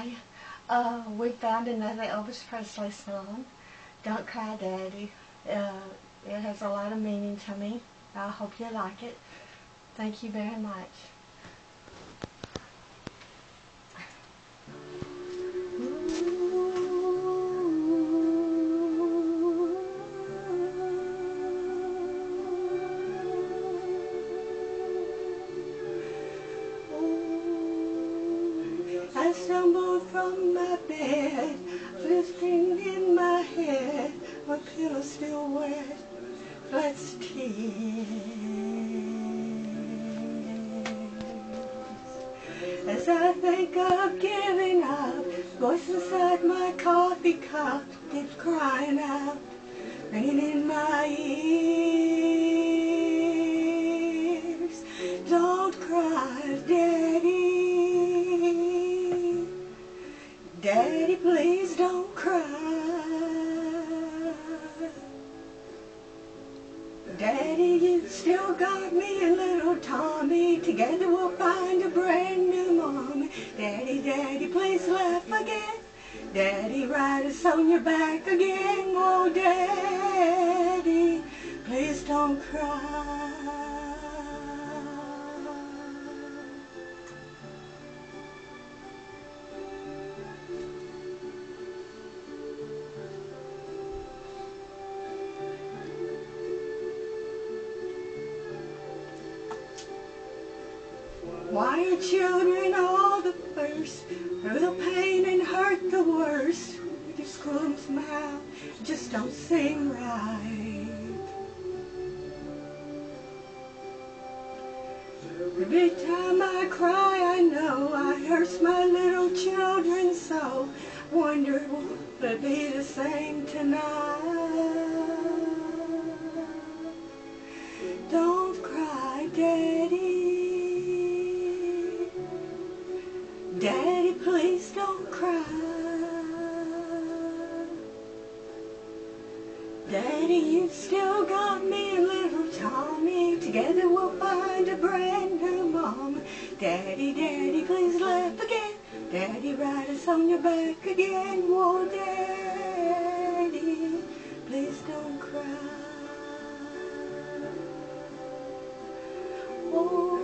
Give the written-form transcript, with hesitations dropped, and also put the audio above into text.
Hi. We found another Elvis Presley song, Don't Cry Daddy. It has a lot of meaning to me. I hope you like it. Thank you very much. I stumbled from my bed, lifting in my head, my pillow still wet, let's tears. As I think of giving up, voice inside my coffee cup keeps crying out, ringing in my ears. Don't cry, Daddy. Daddy, please don't cry. Daddy, you still got me and little Tommy. Together we'll find a brand new mommy. Daddy, Daddy, please laugh again. Daddy, ride us on your back again. Oh, Daddy, please don't cry. Why are children all the first, through the pain and hurt the worst? Your scream's mouth just don't seem right. Every time I cry, I know I hurt my little children so. Wonder will it be the same tonight? Don't cry, Daddy. Daddy, please don't cry. Daddy, you've still got me and little Tommy. Together we'll find a brand new mama. Daddy, Daddy, please laugh again. Daddy, ride us on your back again. Whoa, Daddy, please don't cry. Oh.